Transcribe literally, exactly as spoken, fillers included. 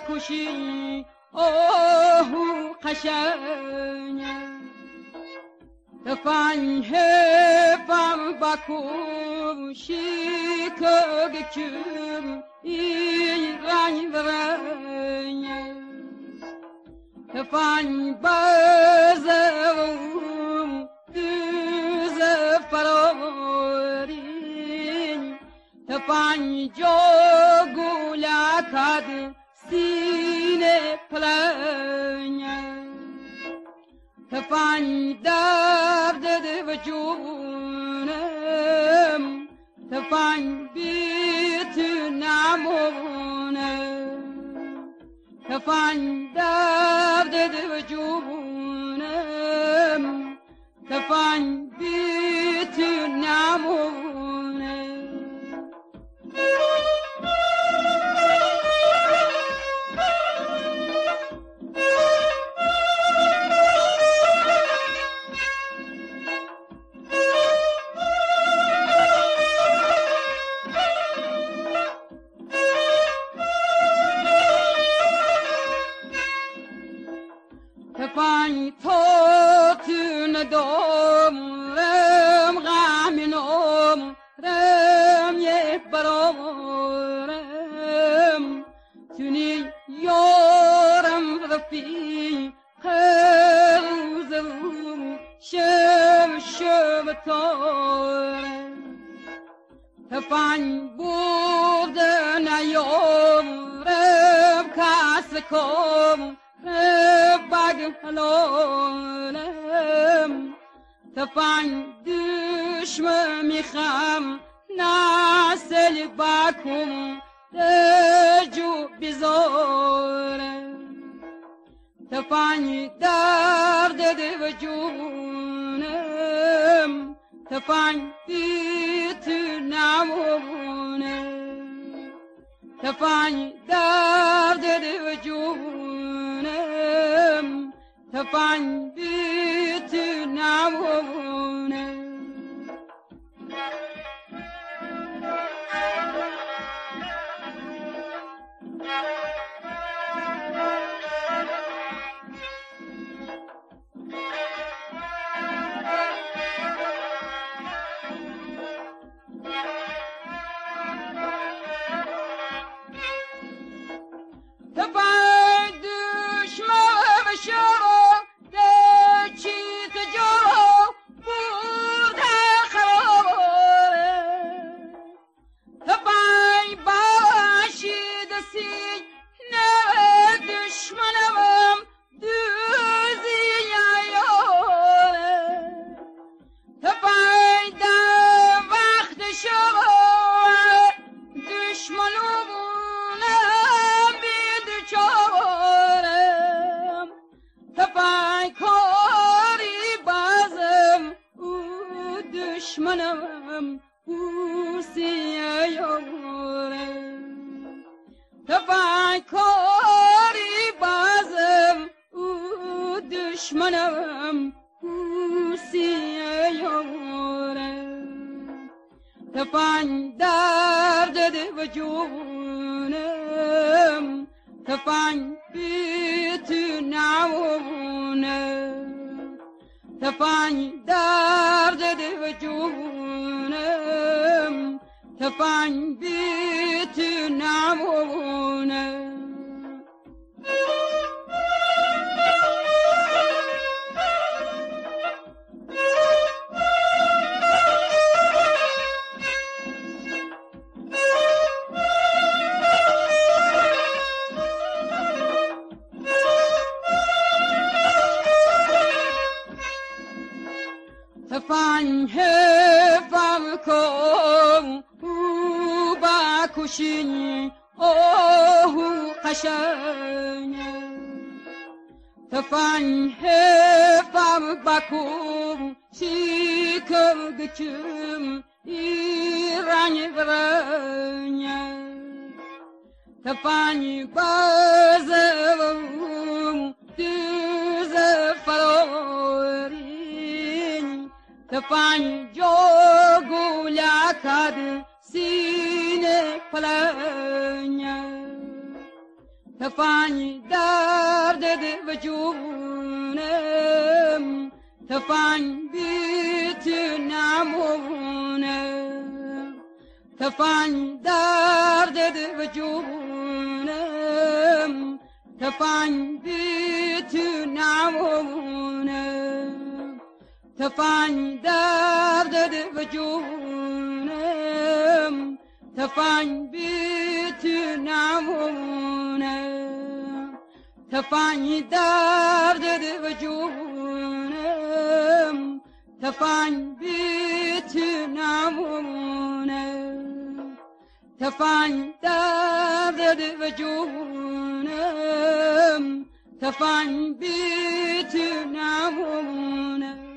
بکشی آهو قشنگه تفنگ هفم بکشی که بکم این رنگ برنگه تفنگ بزرم دوز فرارین تفنگ جا گولکد سینه پلنگه تفنگ درد و جونم تفنگ بیت نمونه تفنگ درد و جونم تفنگ بیت نمونه تفنگ تا تو ندام رم غمینام رم یه برارم تونی یارم رفی خروزم شم شم تارم تفنگ برده نیام رم کس کام بگ حلالم تفنگ دشمن میخم نسل بکم دجو بیزارم تفنگ درد و جونم تفنگ بیت نمونه تفنگ درد و جونم تفنگ بیت نمونه دشمنم بوسیه یارم تفنگ کاری بازم او دشمنم بوسیه یارم تفنگ درد و جونم تفنگ بیت نمونه تفنگ درد و جونم تفنگ بیت نمونه تفنگ هفم کن او بکشی آهو قشنگه تفنگ هفم بکشی که بکم ای رنگ برنگه تفنگ بازم دوز فراری تفنگ جا گولکد سینه پلنگه تفانی درد وجونم تفانی بیت نمونم تفانی درد وجونم تفانی بیت نمونم تفانی درد وجونم تفانی بیت نمونم تفانی درد وجونم تفانی بیت نمونم تفانی درد وجونم تفانی بیت نمونم